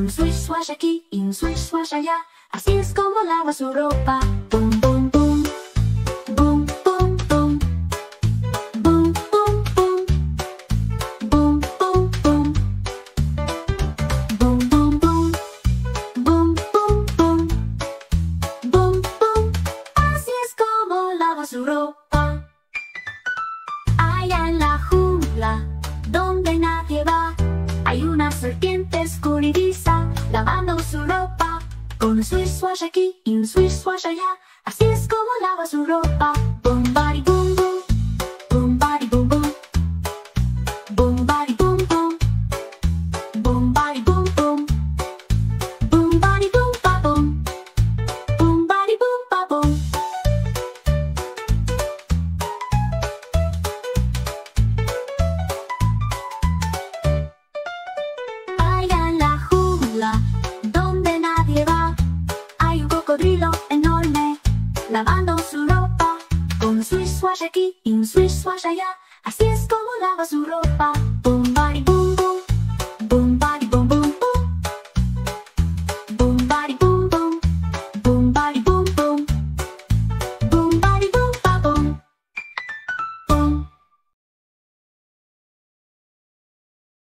un swish swash aquí y un swish swash allá. Así es como lava su ropa. Boom, boom, boom. Boom, boom, boom. Boom, boom, boom. Boom, boom, boom. Boom, boom, boom. Boom, boom, boom. Boom, boom. Así es como lava su ropa. Allá en la jungla, donde nadie va, hay una serpiente escurridiza lavando su ropa. Con un swish swash aquí y un swish swash allá. Así es como lava su ropa. Boom, bari, boom, boom. Boom, bari, boom, boom. Boom, bari, boom, boom. Boom, bari, boom, boom. Boom, bari, boom, ba, boom. Boom, bari, boom, ba, boom. Allá en la jungla, donde nadie va, hay un cocodrilo enorme lavando su ropa. Con un swish swash aquí y un swish swash allá. Así es como lava su ropa. Boom, bari, boom.